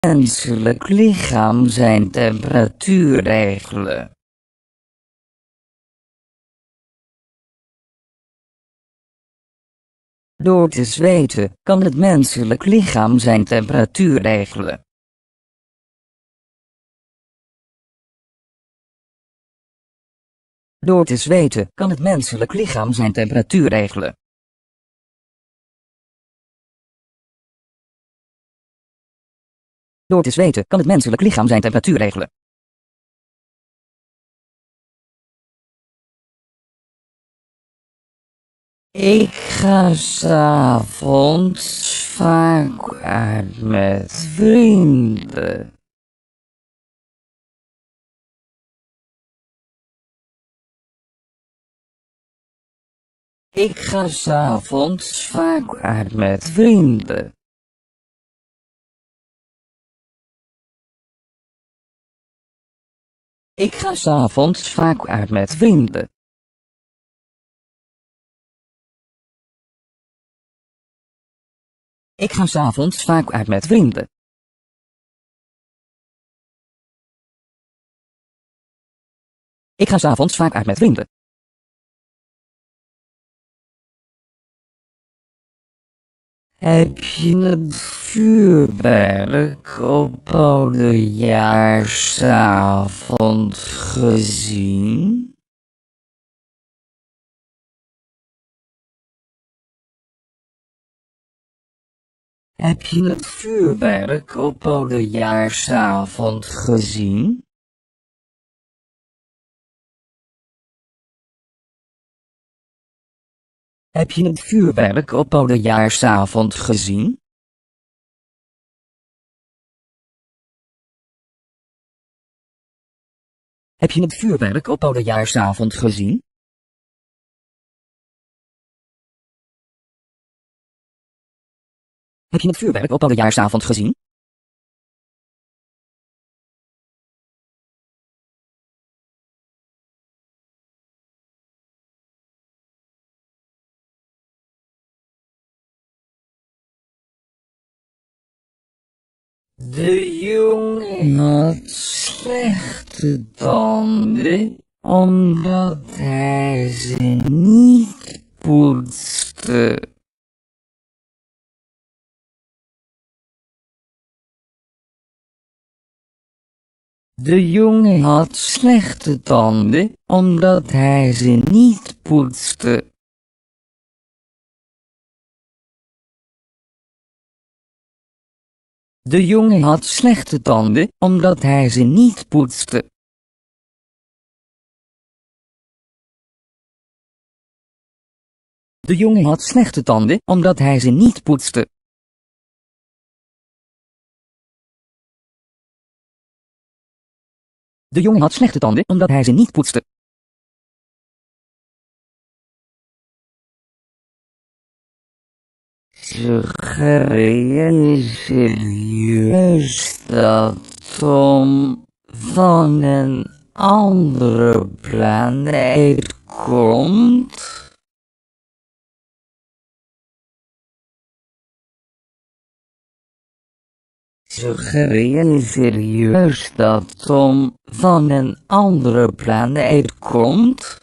menselijk lichaam zijn temperatuur regelen? Door te zweten kan het menselijk lichaam zijn temperatuur regelen. Door te zweten kan het menselijk lichaam zijn temperatuur regelen. Door te zweten kan het menselijk lichaam zijn temperatuur regelen. Ik ga 's avonds vaak uit met vrienden. Ik ga 's avonds vaak uit met vrienden. Ik ga 's avonds vaak uit met vrienden. Ik ga 's avonds vaak uit met vrienden. Ik ga 's avonds vaak uit met vrienden. Heb je het vuurwerk op oudejaarsavond gezien? Heb je het vuurwerk op oudejaarsavond gezien? Heb je het vuurwerk op oudejaarsavond gezien? Heb je het vuurwerk op oudejaarsavond gezien? Heb je het vuurwerk op oudejaarsavond gezien? De jongen had slechte tanden, omdat hij ze niet poetste. De jongen had slechte tanden, omdat hij ze niet poetste. De jongen had slechte tanden, omdat hij ze niet poetste. De jongen had slechte tanden, omdat hij ze niet poetste. De jongen had slechte tanden, omdat hij ze niet poetste. Suggereer je serieus dat Tom van een andere planeet komt? Suggereer je serieus dat Tom van een andere planeet komt?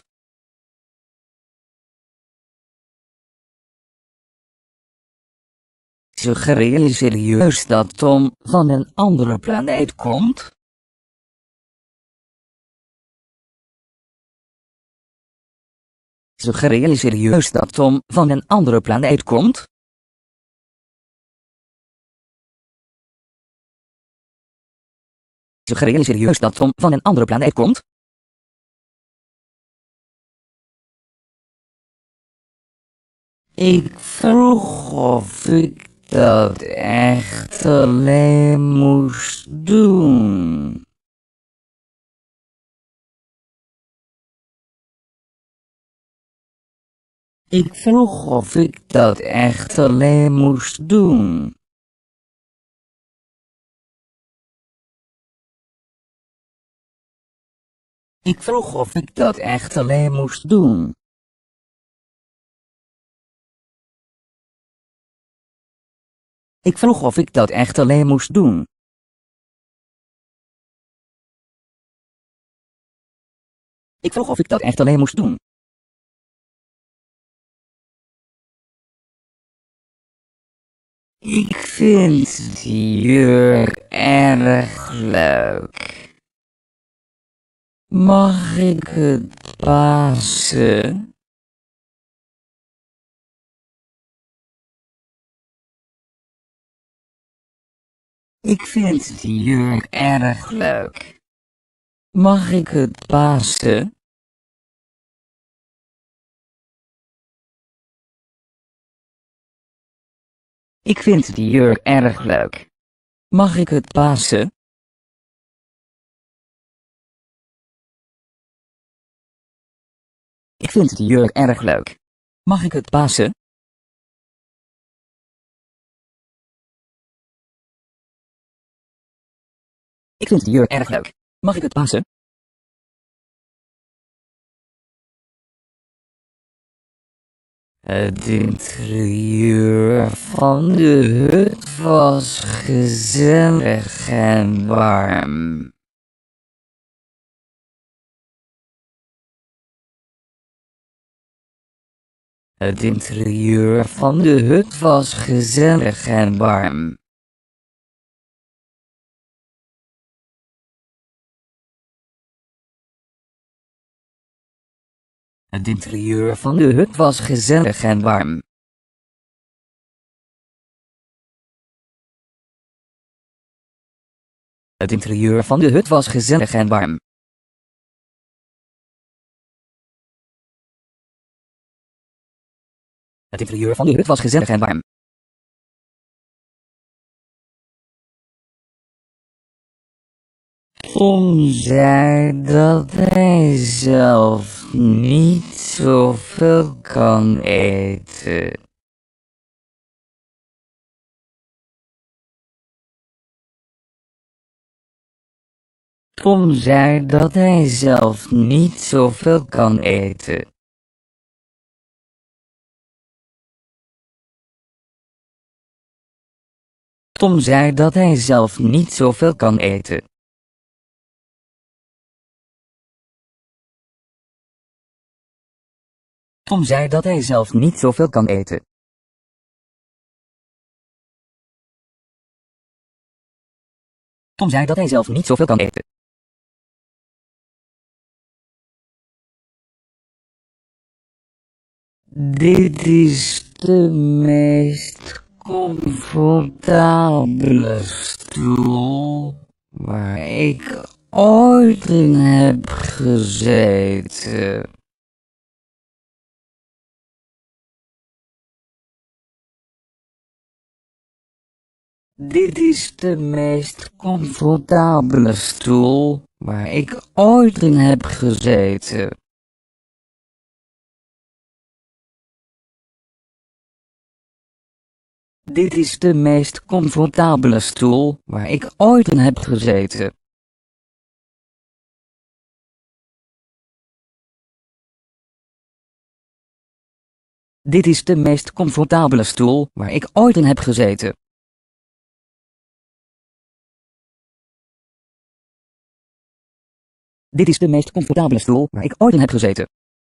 Suggereer je serieus dat Tom van een andere planeet komt? Suggereer je serieus dat Tom van een andere planeet komt? Suggereer je serieus dat Tom van een andere planeet komt? Ik vroeg of ik dat echt alleen moest doen. Ik vroeg of ik dat echt alleen moest doen. Ik vroeg of ik dat echt alleen moest doen. Ik vroeg of ik dat echt alleen moest doen. Ik vroeg of ik dat echt alleen moest doen. Ik vind die jurk erg leuk. Mag ik het passen? Ik vind die jurk erg leuk. Mag ik het passen? Ik vind die jurk erg leuk. Mag ik het passen? Ik vind die jurk erg leuk. Mag ik het passen? Ik vind die jurk erg leuk. Mag ik het passen? Het interieur van de hut was gezellig en warm. Het interieur van de hut was gezellig en warm. Het interieur van de hut was gezellig en warm. Het interieur van de hut was gezellig en warm. Het interieur van de hut was gezellig en warm. Tom zei dat hij zelf niet zoveel kan eten. Tom zei dat hij zelf niet zoveel kan eten. Tom zei dat hij zelf niet zoveel kan eten. Tom zei dat hij zelf niet zoveel kan eten. Tom zei dat hij zelf niet zoveel kan eten. Dit is de meest comfortabele stoel waar ik ooit in heb gezeten. Dit is de meest comfortabele stoel waar ik ooit in heb gezeten. Dit is de meest comfortabele stoel waar ik ooit in heb gezeten. Dit is de meest comfortabele stoel waar ik ooit in heb gezeten. Dit is de meest comfortabele stoel waar ik ooit in heb gezeten.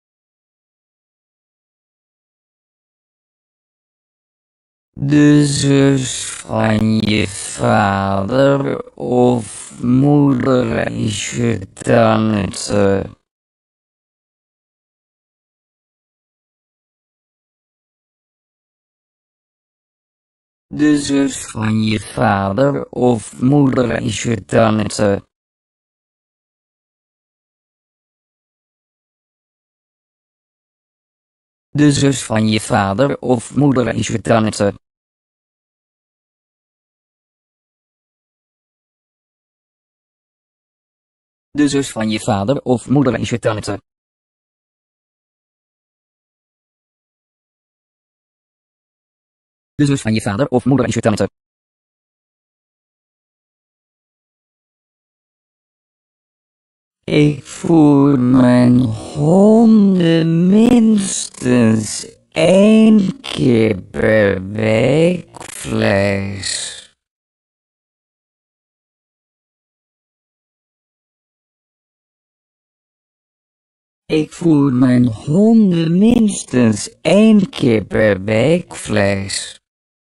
De zus van je vader of moeder is je tante. De zus van je vader of moeder is je tante. De zus van je vader of moeder is je tante. De zus van je vader of moeder is je tante. De zus van je vader of moeder is je tante. Ik voer mijn honden minstens 1 keer per week vlees. Ik voer mijn honden minstens 1 keer per week vlees.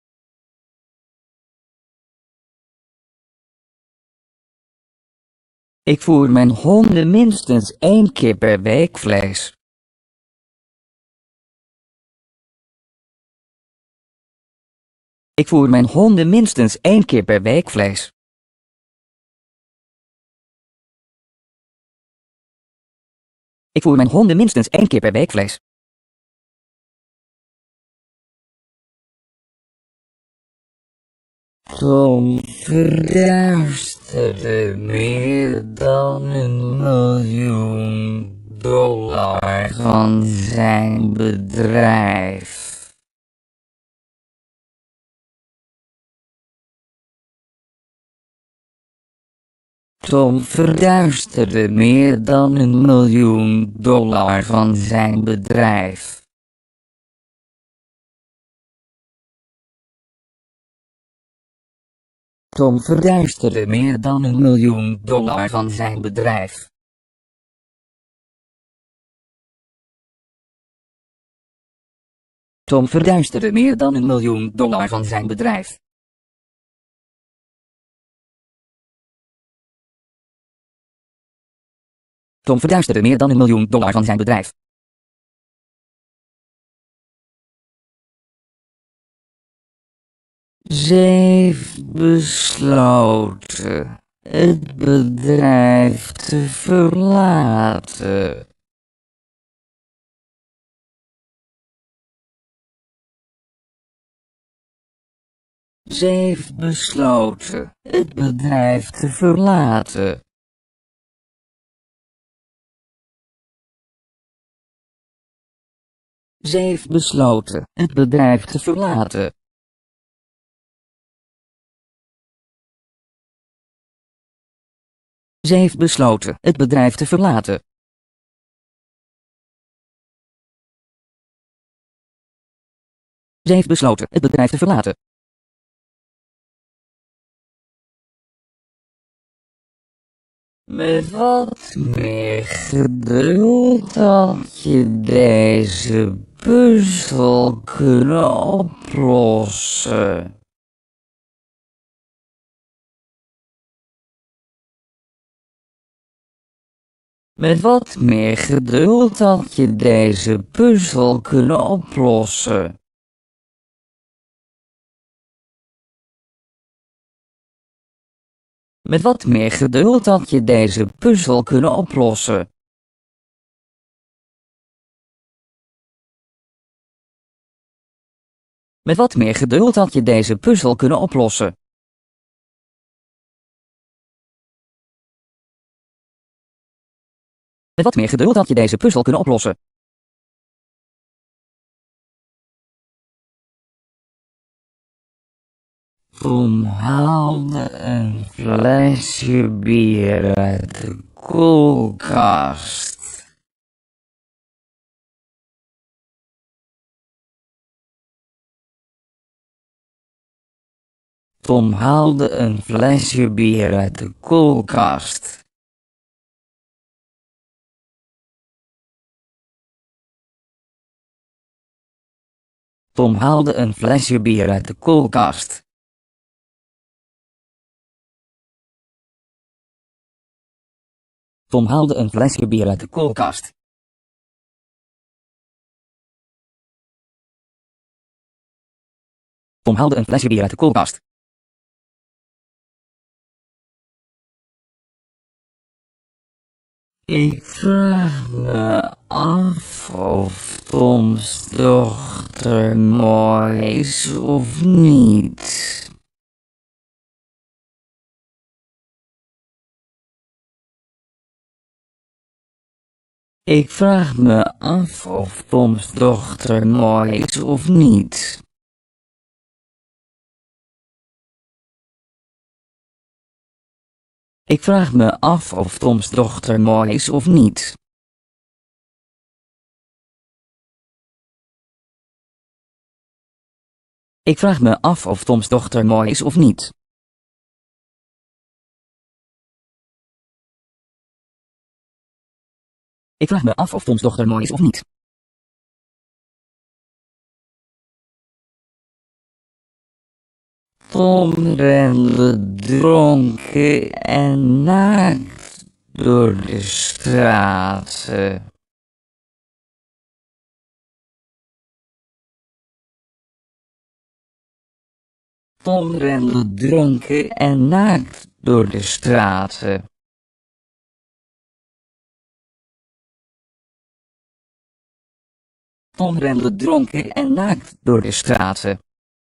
Ik voer mijn honden minstens 1 keer per week vlees. Ik voer mijn honden minstens 1 keer per week vlees. Ik voer mijn honden minstens 1 keer per week vlees. Tom verduisterde meer dan $1 miljoen van zijn bedrijf. Tom verduisterde meer dan $1 miljoen van zijn bedrijf. Tom verduisterde meer dan $1 miljoen van zijn bedrijf. Tom verduisterde meer dan $1 miljoen van zijn bedrijf. Tom verduisterde meer dan $1 miljoen van zijn bedrijf. Ze heeft besloten het bedrijf te verlaten. Ze heeft besloten het bedrijf te verlaten. Ze heeft besloten het bedrijf te verlaten. Ze heeft besloten het bedrijf te verlaten. Ze heeft besloten het bedrijf te verlaten. Met wat meer geduld had je deze puzzel kunnen oplossen. Met wat meer geduld had je deze puzzel kunnen oplossen. Met wat meer geduld had je deze puzzel kunnen oplossen. Met wat meer geduld had je deze puzzel kunnen oplossen. Met wat meer geduld had je deze puzzel kunnen oplossen. Tom haalde een flesje bier uit de koelkast. Tom haalde een flesje bier uit de koelkast. Tom haalde een flesje bier uit de koelkast. Tom haalde een flesje bier uit de koelkast. Tom haalde een flesje bier uit de koelkast. Ik vraag me af of Toms dochter mooi is of niet. Ik vraag me af of Toms dochter mooi is of niet. Ik vraag me af of Toms dochter mooi is of niet. Ik vraag me af of Toms dochter mooi is of niet. Ik vraag me af of Toms dochter mooi is of niet. Tom rende dronken en naakt door de straten. Tom rende dronken en naakt door de straten. Tom rende dronken en naakt door de straten.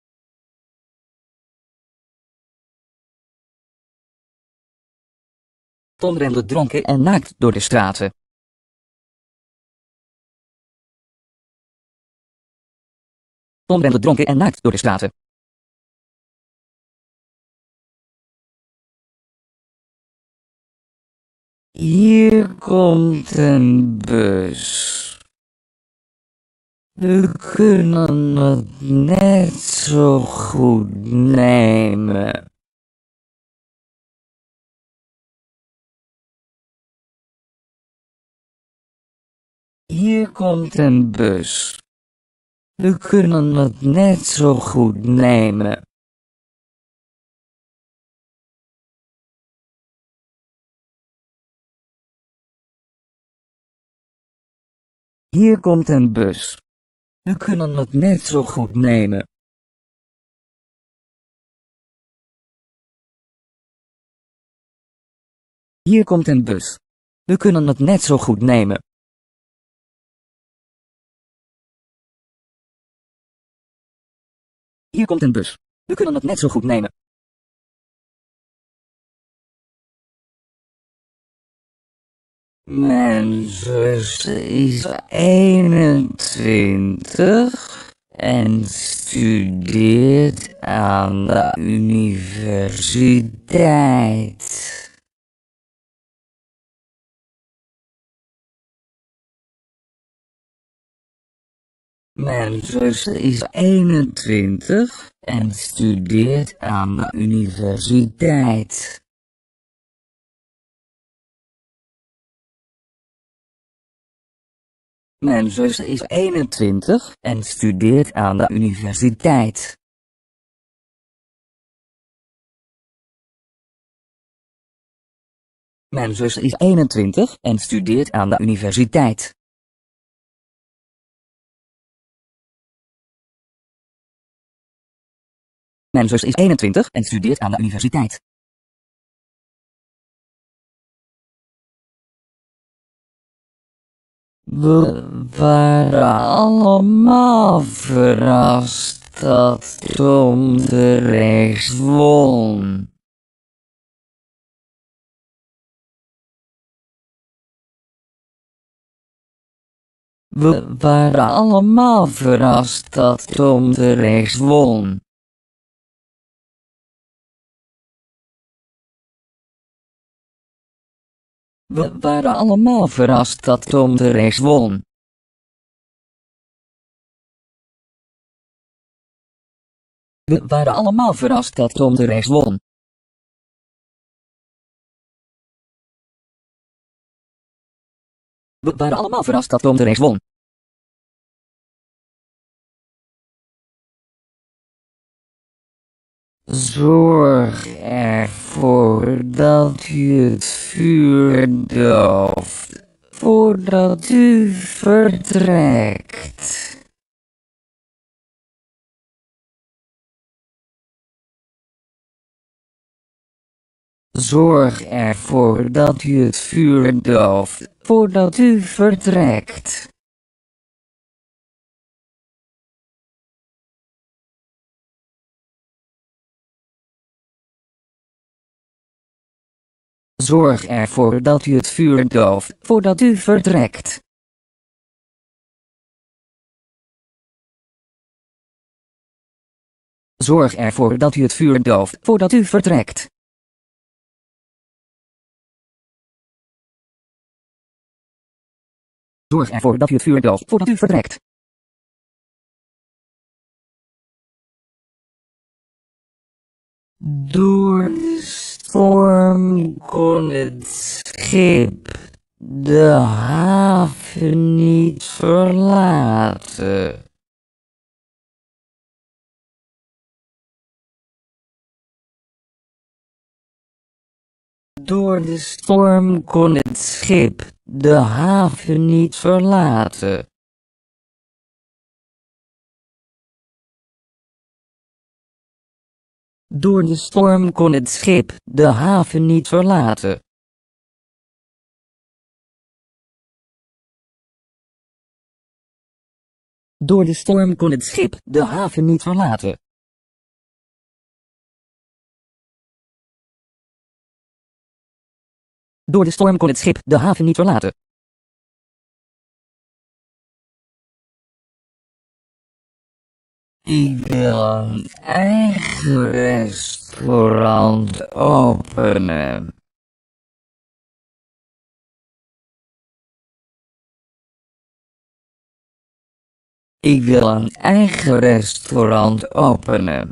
Tom rende dronken en naakt door de straten. Tom rende dronken en naakt door de straten. Hier komt een bus. We kunnen het net zo goed nemen. Hier komt een bus. We kunnen het net zo goed nemen. Hier komt een bus. We kunnen het net zo goed nemen. Hier komt een bus. We kunnen het net zo goed nemen. Hier komt een bus. We kunnen het net zo goed nemen. Mijn zus is 21 en studeert aan de universiteit. Mijn zus is 21 en studeert aan de universiteit. Mijn zus is 21 en studeert aan de universiteit. Mijn zus is 21 en studeert aan de universiteit. Mijn zus is 21 en studeert aan de universiteit. We waren allemaal verrast dat Tom de race won. We waren allemaal verrast dat Tom de race won. We waren allemaal verrast dat Tom de race won. We waren allemaal verrast dat Tom de race won. We waren allemaal verrast dat Tom de race won. Zorg ervoor dat u het vuur dooft voordat u vertrekt. Zorg ervoor dat u het vuur dooft voordat u vertrekt. Zorg ervoor dat u het vuur dooft voordat u vertrekt. Zorg ervoor dat u het vuur dooft voordat u vertrekt. Zorg ervoor dat u het vuur dooft voordat u vertrekt. Door de storm kon het schip de haven niet verlaten. Door de storm kon het schip de haven niet verlaten. Door de storm kon het schip de haven niet verlaten. Door de storm kon het schip de haven niet verlaten. Door de storm kon het schip de haven niet verlaten. Ik wil een eigen restaurant openen. Ik wil een eigen restaurant openen.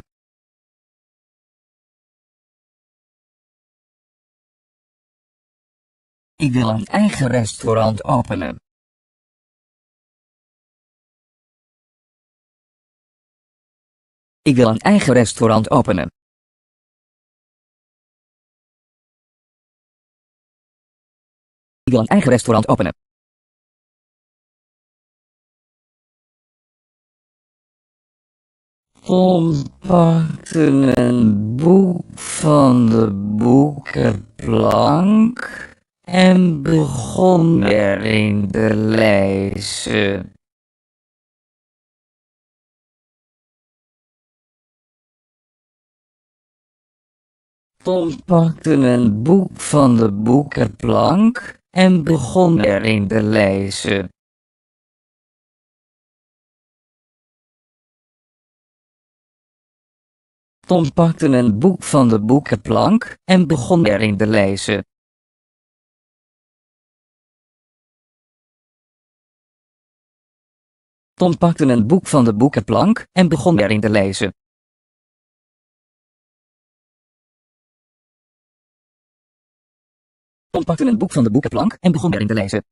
Ik wil een eigen restaurant openen. Ik wil een eigen restaurant openen. Ik wil een eigen restaurant openen. Tom pakte een boek van de boekenplank en begon erin te lezen. Tom pakte een boek van de boekenplank en begon erin te lezen. Tom pakte een boek van de boekenplank en begon erin te lezen. Tom pakte een boek van de boekenplank en begon erin te lezen. Tom pakte een boek van de boekenplank en begon erin te lezen.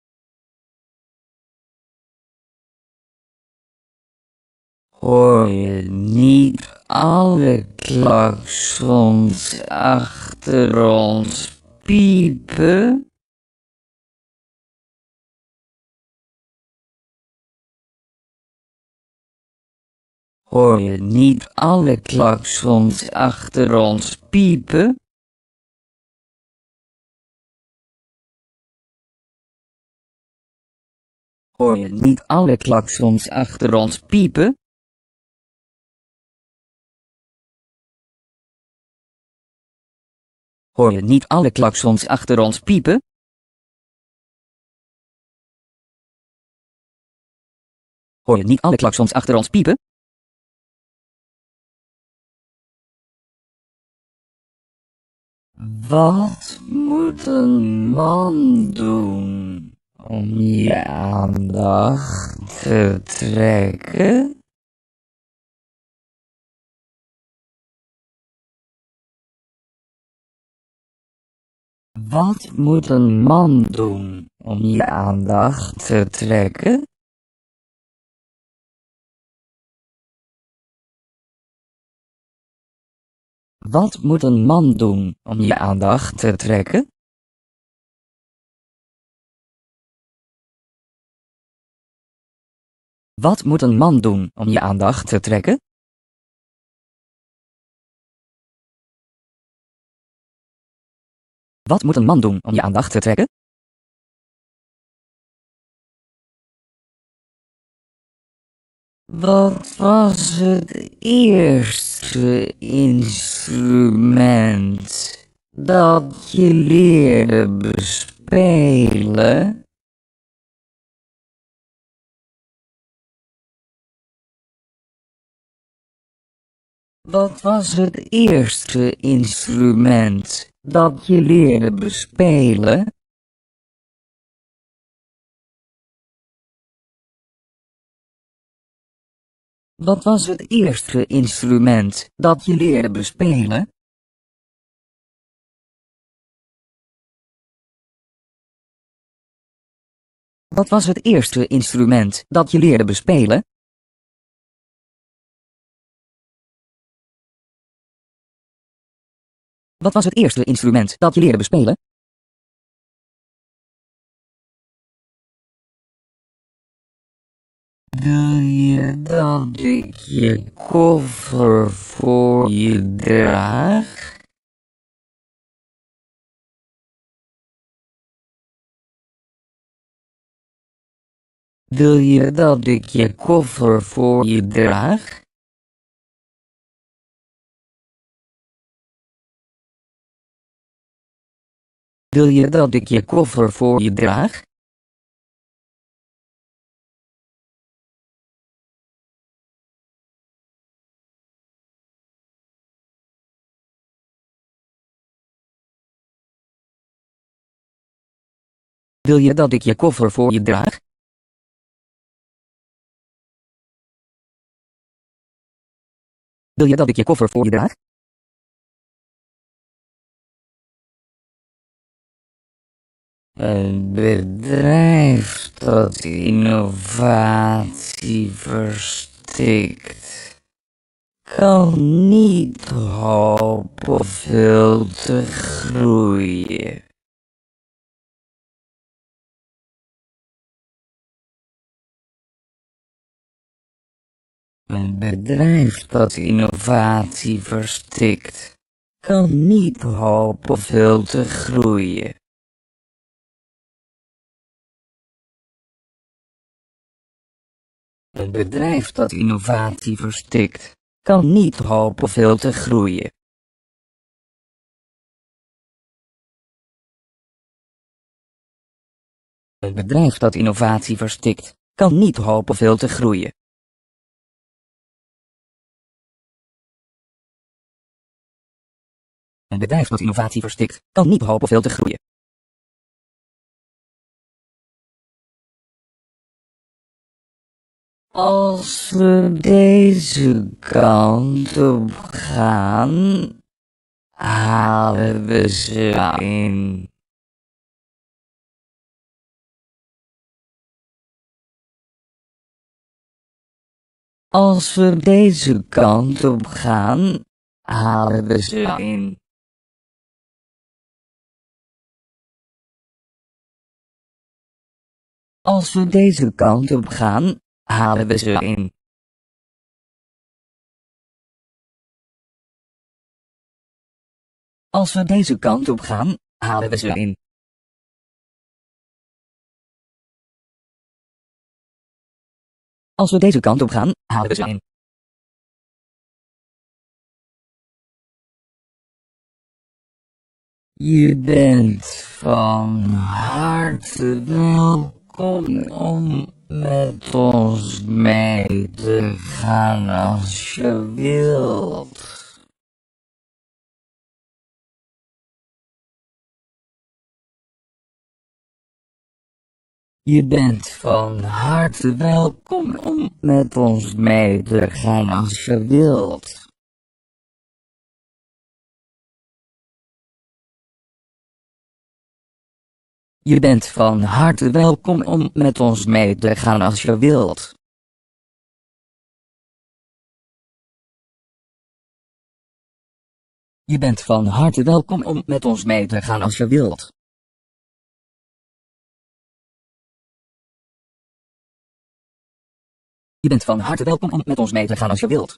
Hoor je niet alle klaksons achter ons piepen? Hoor je niet alle klaksons achter ons piepen? Hoor je niet alle klaksons achter ons piepen? Hoor je niet alle klaksons achter ons piepen? Hoor je niet alle klaksons achter ons piepen? Wat moet een man doen om je aandacht te trekken? Wat moet een man doen om je aandacht te trekken? Wat moet een man doen om je aandacht te trekken? Wat moet een man doen om je aandacht te trekken? Wat moet een man doen om je aandacht te trekken? Wat was het eerste instrument dat je leerde bespelen? Wat was het eerste instrument dat je leerde bespelen? Wat was het eerste instrument dat je leerde bespelen? Wat was het eerste instrument dat je leerde bespelen? Wat was het eerste instrument dat je leerde bespelen? Wil je dat ik je koffer voor je draag? Wil je dat ik je koffer voor je draag? Wil je dat ik je koffer voor je draag? Wil je dat ik je koffer voor je draag? Wil je dat ik je koffer voor je draag? Een bedrijf dat innovatie verstikt, kan niet hopen veel te groeien. Een bedrijf dat innovatie verstikt, kan niet hopen veel te groeien. Een bedrijf dat innovatie verstikt, Kan niet hopen veel te groeien. Een bedrijf dat innovatie verstikt, kan niet hopen veel te groeien. Een bedrijf dat innovatie verstikt, kan niet hopen veel te groeien. Als we deze kant op gaan, halen we ze in. Als we deze kant op gaan, halen we ze in. Als we deze kant op gaan, halen we ze in. Als we deze kant op gaan, halen we ze in. Als we deze kant op gaan, halen we ze in. Je bent van harte welkom om met ons mee te gaan als je wilt. Je bent van harte welkom om met ons mee te gaan als je wilt. Je bent van harte welkom om met ons mee te gaan als je wilt. Je bent van harte welkom om met ons mee te gaan als je wilt. Je bent van harte welkom om met ons mee te gaan als je wilt.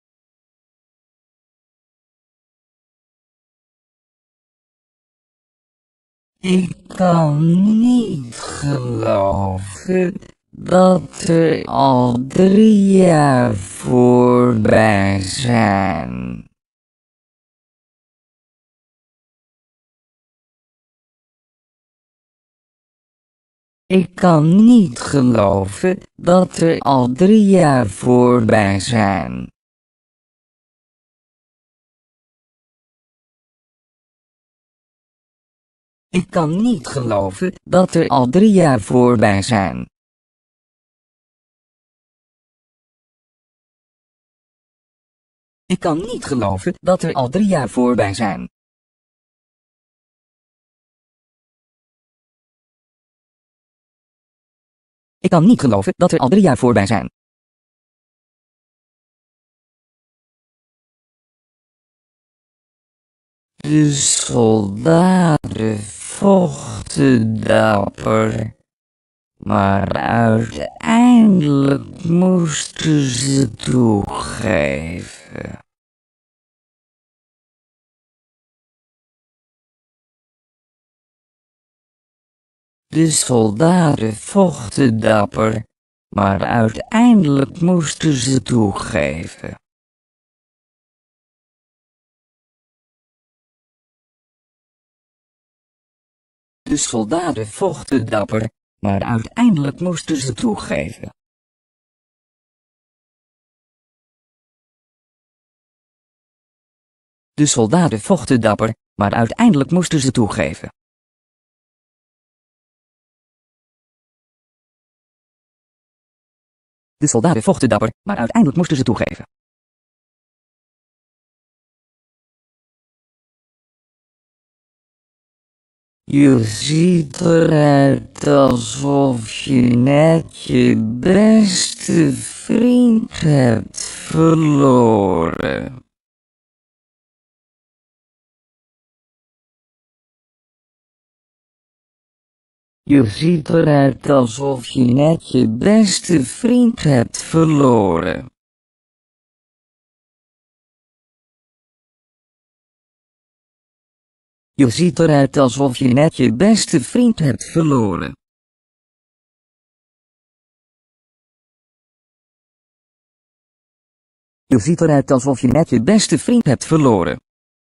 Ik kan niet geloven dat er al 3 jaar voorbij zijn. Ik kan niet geloven dat er al 3 jaar voorbij zijn. Ik kan niet geloven dat er al 3 jaar voorbij zijn. Ik kan niet geloven dat er al 3 jaar voorbij zijn. Ik kan niet geloven dat er al 3 jaar voorbij zijn. De soldaten vochten dapper, maar uiteindelijk moesten ze toegeven. De soldaten vochten dapper, maar uiteindelijk moesten ze toegeven. De soldaten vochten dapper, maar uiteindelijk moesten ze toegeven. De soldaten vochten dapper, maar uiteindelijk moesten ze toegeven. De soldaten vochten dapper, maar uiteindelijk moesten ze toegeven. Je ziet eruit alsof je net je beste vriend hebt verloren. Je ziet eruit alsof je net je beste vriend hebt verloren. Je ziet eruit alsof je net je beste vriend hebt verloren. Je ziet eruit alsof je net je beste vriend hebt verloren.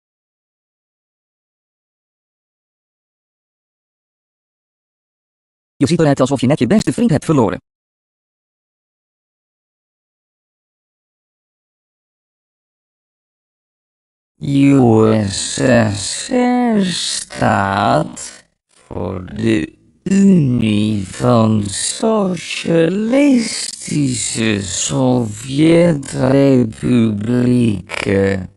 Je ziet eruit alsof je net je beste vriend hebt verloren. USSR staat voor de Unie van Socialistische Sovjetrepublieken.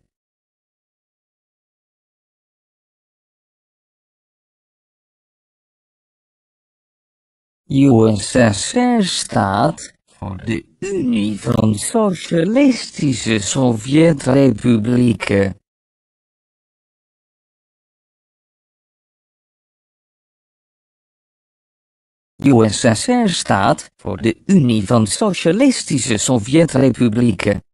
USSR staat voor de Unie van Socialistische Sovjetrepublieken. USSR staat voor de Unie van Socialistische Sovjetrepublieken.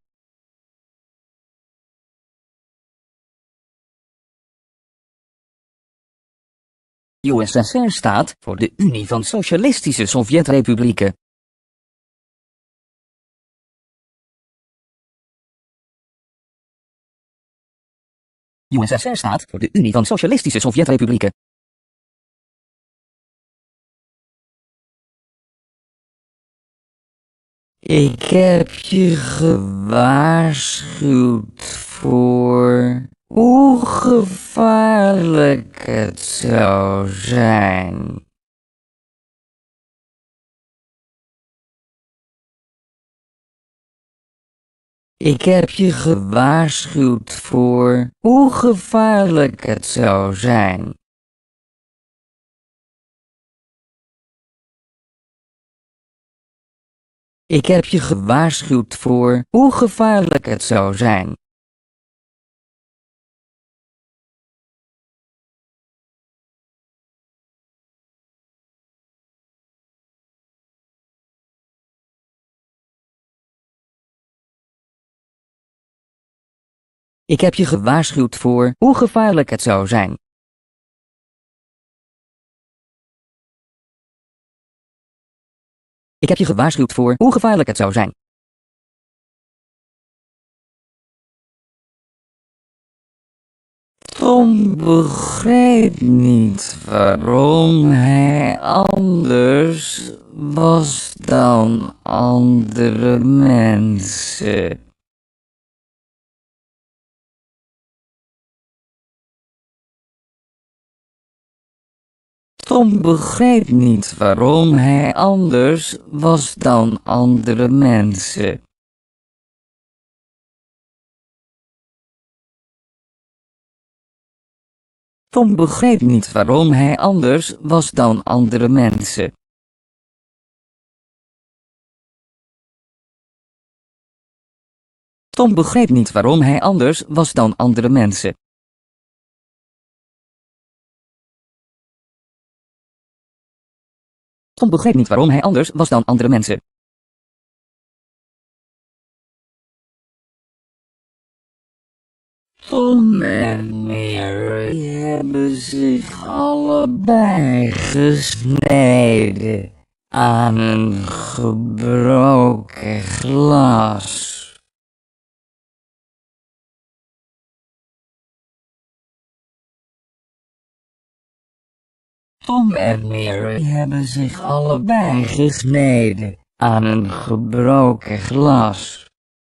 USSR staat voor de Unie van Socialistische Sovjetrepublieken. USSR staat voor de Unie van Socialistische Sovjetrepublieken. Ik heb je gewaarschuwd voor hoe gevaarlijk het zou zijn. Ik heb je gewaarschuwd voor hoe gevaarlijk het zou zijn. Ik heb je gewaarschuwd voor hoe gevaarlijk het zou zijn. Ik heb je gewaarschuwd voor hoe gevaarlijk het zou zijn. Ik heb je gewaarschuwd voor hoe gevaarlijk het zou zijn. Tom begreep niet waarom hij anders was dan andere mensen. Tom begreep niet waarom hij anders was dan andere mensen. Tom begreep niet waarom hij anders was dan andere mensen. Tom begreep niet waarom hij anders was dan andere mensen. Tom begreep niet waarom hij anders was dan andere mensen. Tom en Mary hebben zich allebei gesneden aan een gebroken glas. Tom en Mary hebben zich allebei gesneden aan een gebroken glas.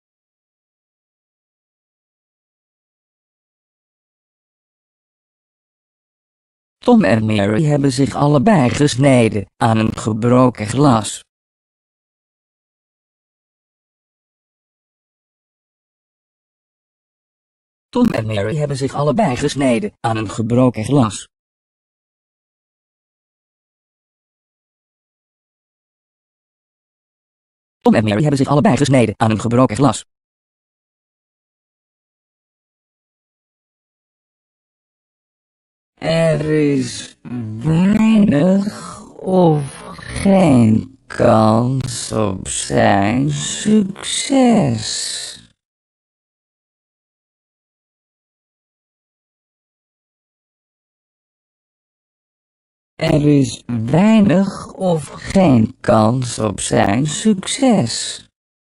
Tom en Mary hebben zich allebei gesneden aan een gebroken glas. Tom en Mary hebben zich allebei gesneden aan een gebroken glas. Tom en Mary hebben zich allebei gesneden aan een gebroken glas. Er is weinig of geen kans op zijn succes. Er is weinig of geen kans op zijn succes.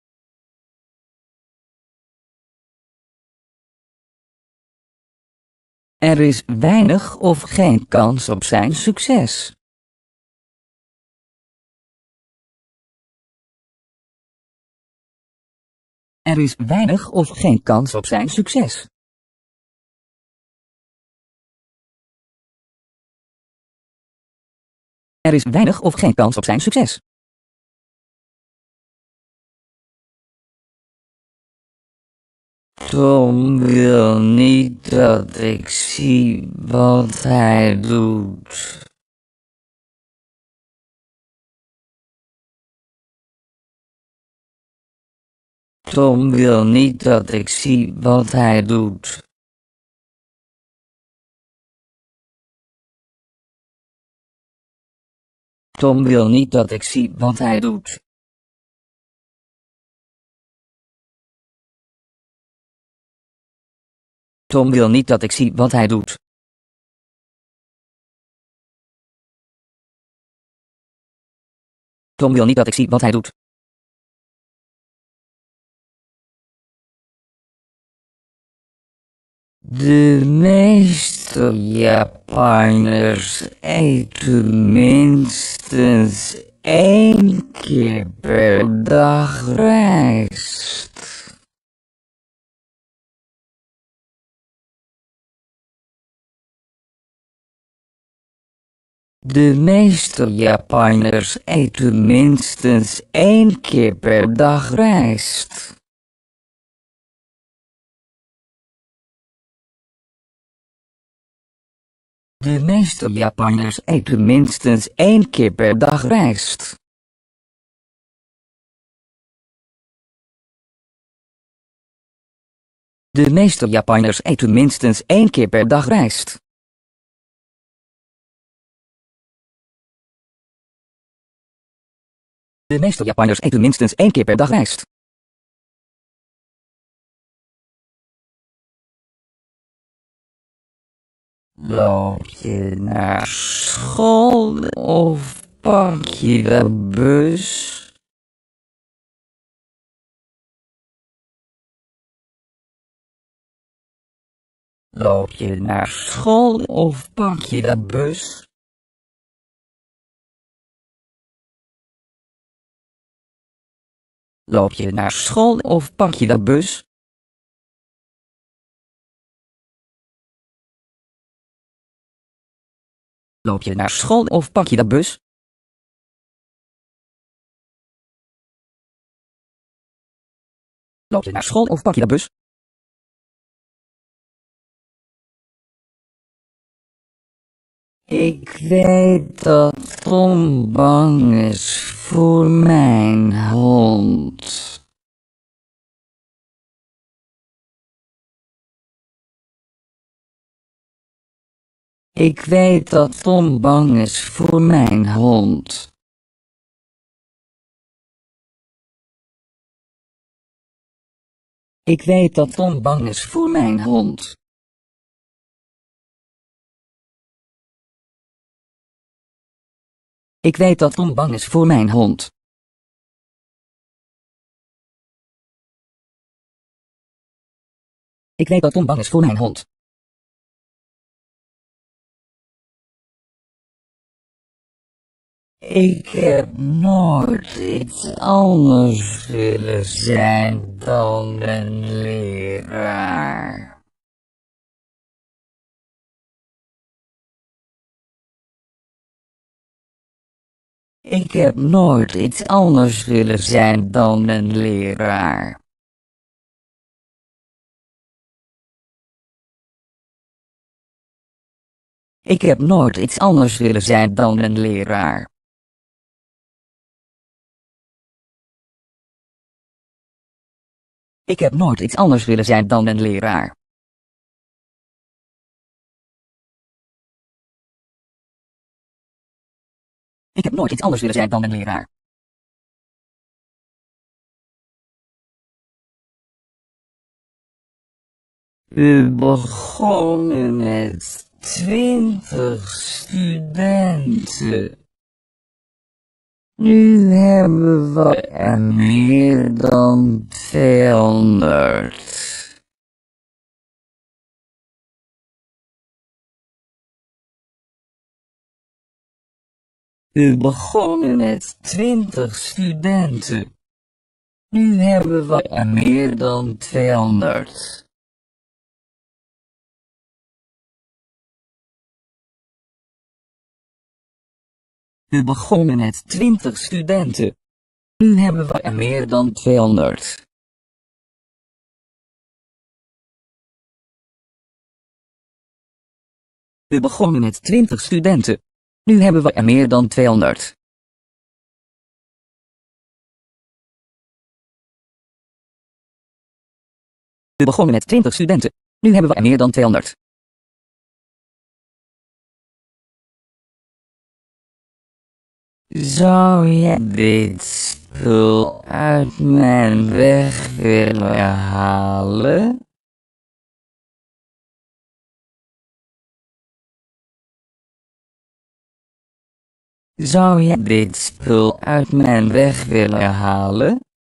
Er is weinig of geen kans op zijn succes. Er is weinig of geen kans op zijn succes. Er is weinig of geen kans op zijn succes. Tom wil niet dat ik zie wat hij doet. Tom wil niet dat ik zie wat hij doet. Tom wil niet dat ik zie wat hij doet. Tom wil niet dat ik zie wat hij doet. Tom wil niet dat ik zie wat hij doet. De meeste Japanners eten minstens 1 keer per dag rijst. De meeste Japanners eten minstens 1 keer per dag rijst. De meeste Japanners eten minstens 1 keer per dag rijst. De meeste Japanners eten minstens 1 keer per dag rijst. De meeste Japanners eten minstens 1 keer per dag rijst. Loop je naar school of pak je de bus? Loop je naar school of pak je de bus? Loop je naar school of pak je de bus? Loop je naar school of pak je de bus? Loop je naar school of pak je de bus? Ik weet dat Tom bang is voor mijn hond. Ik weet dat Tom bang is voor mijn hond. Ik weet dat Tom bang is voor mijn hond. Ik weet dat Tom bang is voor mijn hond. Ik weet dat Tom bang is voor mijn hond. Ik heb nooit iets anders willen zijn dan een leraar. Ik heb nooit iets anders willen zijn dan een leraar. Ik heb nooit iets anders willen zijn dan een leraar. Ik heb nooit iets anders willen zijn dan een leraar. Ik heb nooit iets anders willen zijn dan een leraar. We begonnen met 20 studenten. Nu hebben we er meer dan 200. We begonnen met 20 studenten. Nu hebben we er meer dan 200. We begonnen met 20 studenten. Nu hebben we er meer dan 200. We begonnen met 20 studenten. Nu hebben we er meer dan 200. We begonnen met 20 studenten. Nu hebben we er meer dan 200. Zou je dit spul uit mijn weg willen halen? Zou je dit spul uit mijn weg willen halen?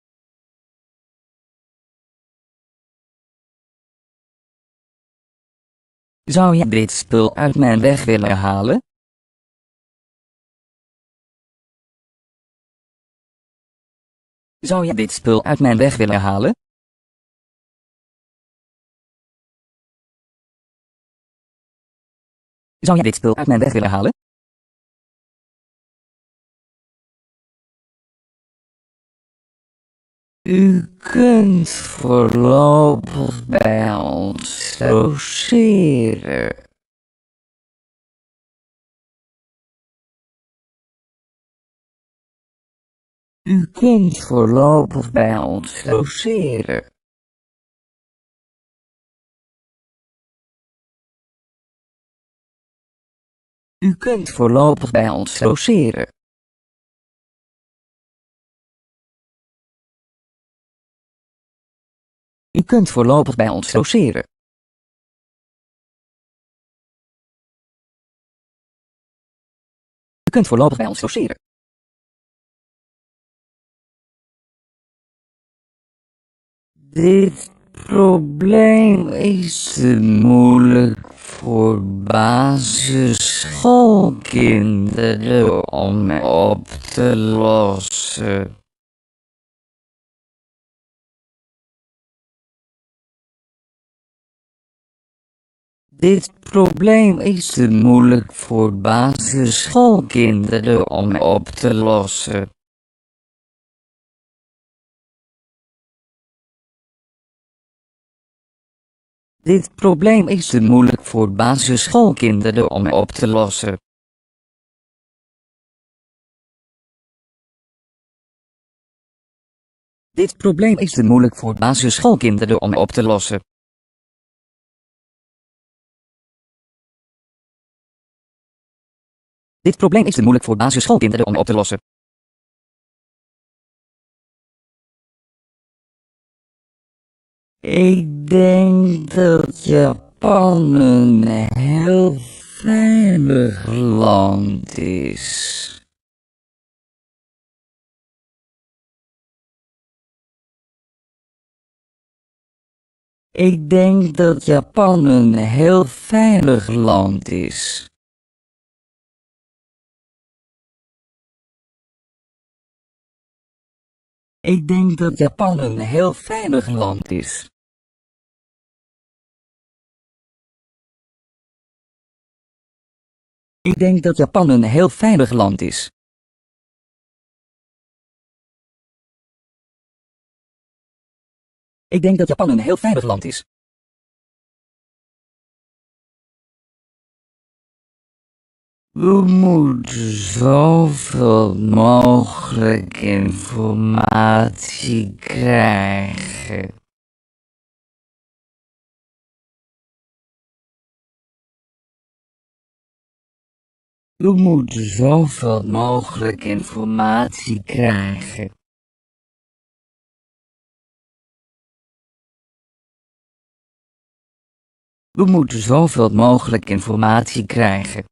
Zou je dit spul uit mijn weg willen halen? Zou je dit spul uit mijn weg willen halen? Zou je dit spul uit mijn weg willen halen? U kunt voorlopig bij ons logeren. U kunt voorlopig bij ons logeren. U kunt voorlopig bij ons logeren. U kunt voorlopig bij ons logeren. U kunt voorlopig bij ons logeren. Dit probleem is te moeilijk voor basisschoolkinderen om op te lossen. Dit probleem is te moeilijk voor basisschoolkinderen om op te lossen. Dit probleem is te moeilijk voor basisschoolkinderen om op te lossen. Dit probleem is te moeilijk voor basisschoolkinderen om op te lossen. Dit probleem is te moeilijk voor basisschoolkinderen om op te lossen. Ik denk dat Japan een heel veilig land is. Ik denk dat Japan een heel veilig land is. Ik denk dat Japan een heel veilig land is. Ik denk dat Japan een heel veilig land is. Ik denk dat Japan een heel veilig land is. We moeten zoveel mogelijk informatie krijgen. We moeten zoveel mogelijk informatie krijgen. We moeten zoveel mogelijk informatie krijgen.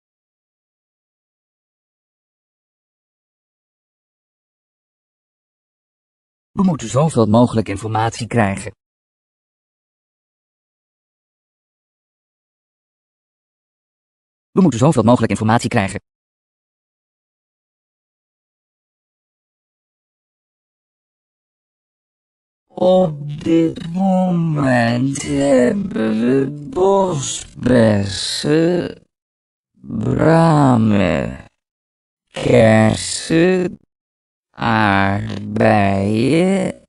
We moeten zoveel mogelijk informatie krijgen. We moeten zoveel mogelijk informatie krijgen. Op dit moment hebben we bosbessen, bramen, kersen, aardbeien,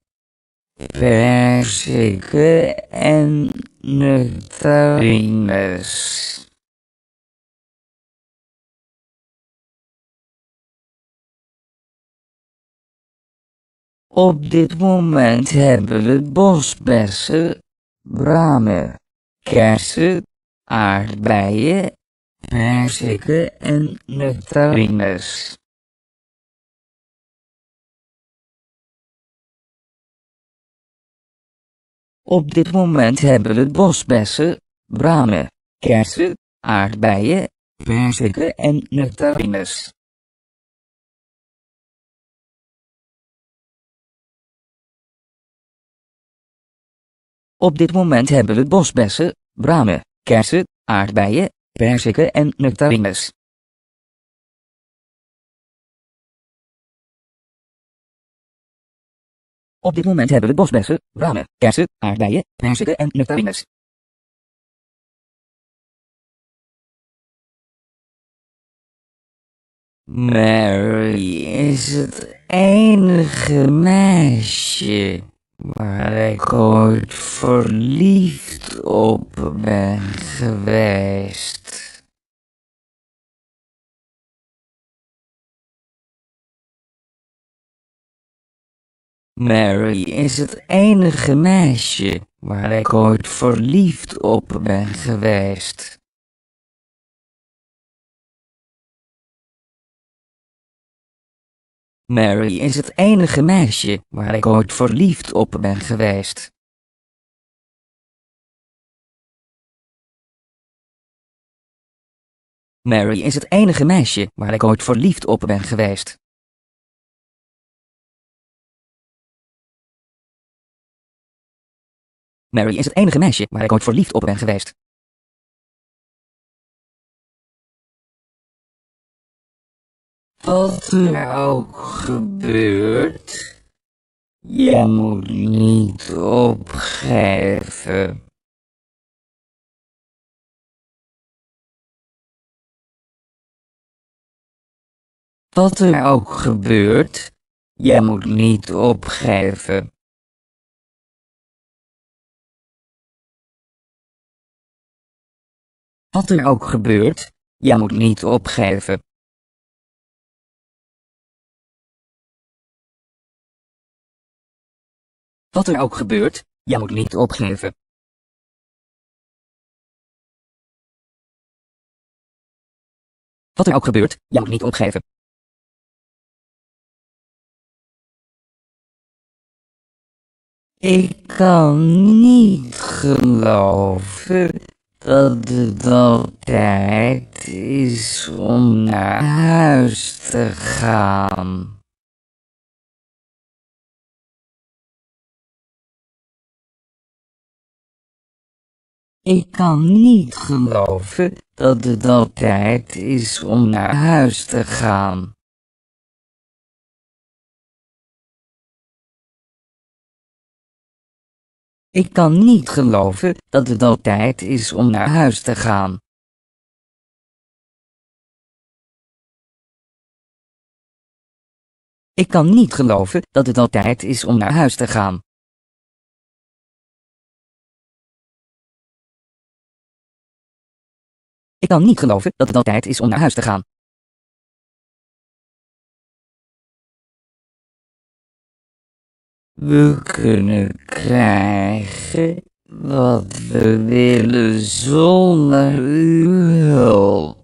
perziken en nectarines. Op dit moment hebben we bosbessen, bramen, kersen, aardbeien, perziken en nectarines. Op dit moment hebben we bosbessen, bramen, kersen, aardbeien, perziken en nectarines. Op dit moment hebben we bosbessen, bramen, kersen, aardbeien, perziken en nectarines. Op dit moment hebben we bosbessen, bramen, kersen, aardbeien, perziken en nectarines. Mary is het enige meisje waar ik ooit verliefd op ben geweest. Mary is het enige meisje waar ik ooit verliefd op ben geweest. Mary is het enige meisje waar ik ooit verliefd op ben geweest. Mary is het enige meisje waar ik ooit verliefd op ben geweest. Mary is het enige meisje waar ik ooit verliefd op ben geweest. Wat er ook gebeurt, je moet niet opgeven. Wat er ook gebeurt, je moet niet opgeven. Wat er ook gebeurt, je moet niet opgeven. Wat er ook gebeurt, je moet niet opgeven. Wat er ook gebeurt, je moet niet opgeven. Ik kan niet geloven dat het al tijd is om naar huis te gaan. Ik kan niet geloven dat het al tijd is om naar huis te gaan. Ik kan niet geloven dat het al tijd is om naar huis te gaan. Ik kan niet geloven dat het al tijd is om naar huis te gaan. Ik kan niet geloven dat het al tijd is om naar huis te gaan. We kunnen krijgen wat we willen zonder uw hulp.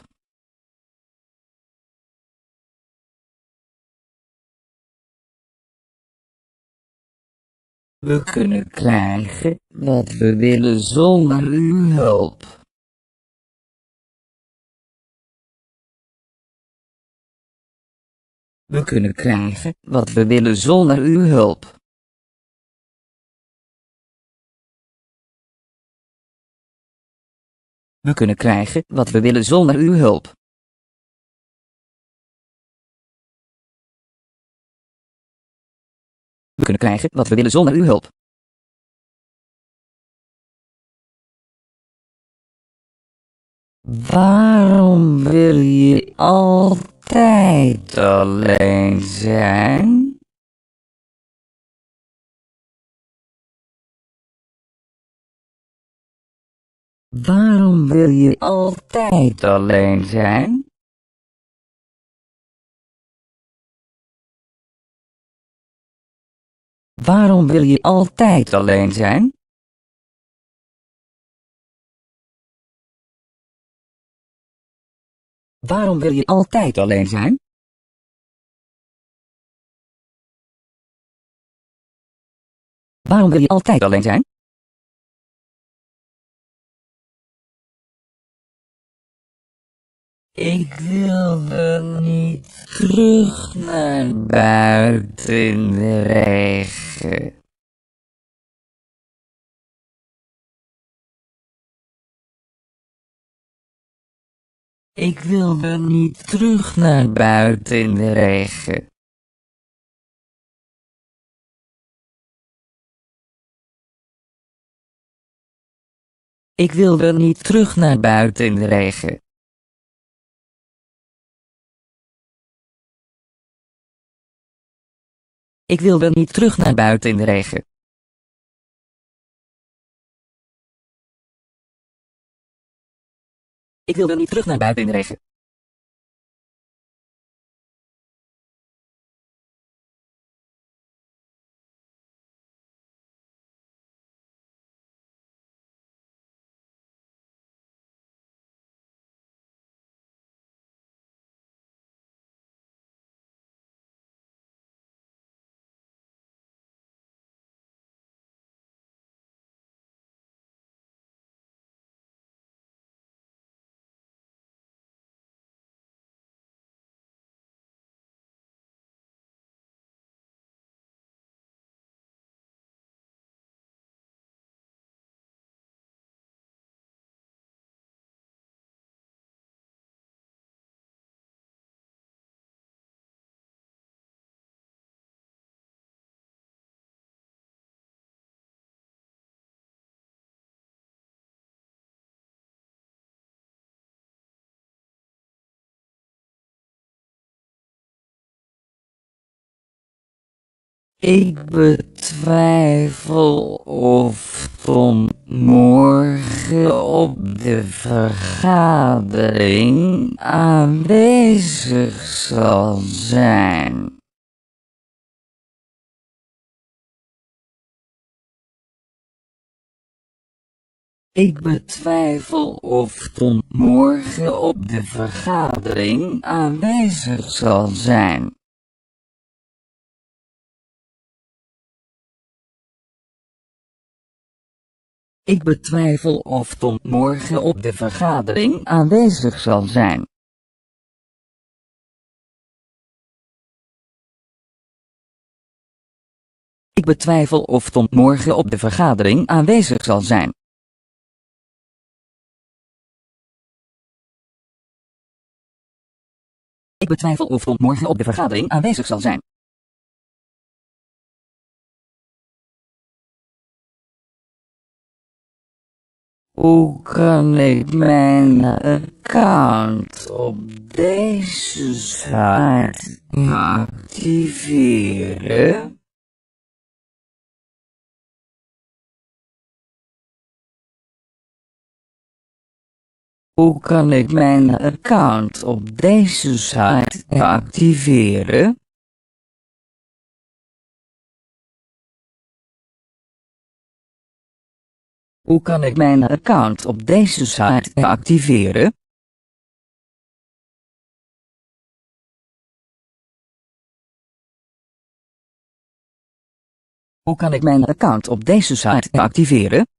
We kunnen krijgen wat we willen zonder uw hulp. We kunnen krijgen wat we willen zonder uw hulp. We kunnen krijgen wat we willen zonder uw hulp. We kunnen krijgen wat we willen zonder uw hulp. Waarom wil je altijd alleen zijn? Waarom wil je altijd alleen zijn? Waarom wil je altijd alleen zijn? Waarom wil je altijd alleen zijn? Waarom wil je altijd alleen zijn? Ik wilde niet terug naar buiten in de regen. Ik wilde niet terug naar buiten in de regen. Ik wilde niet terug naar buiten in de regen. Ik wilde niet terug naar buiten in de regen. Ik wilde niet terug naar buiten in de regen. Ik betwijfel of Tom morgen op de vergadering aanwezig zal zijn. Ik betwijfel of Ton morgen op de vergadering aanwezig zal zijn. Ik betwijfel of Ton morgen op de vergadering aanwezig zal zijn. Ik betwijfel of Ton morgen op de vergadering aanwezig zal zijn. Ik betwijfel of Ton morgen op de vergadering aanwezig zal zijn. Hoe kan ik mijn account op deze site activeren? Hoe kan ik mijn account op deze site activeren? Hoe kan ik mijn account op deze site activeren? Hoe kan ik mijn account op deze site activeren?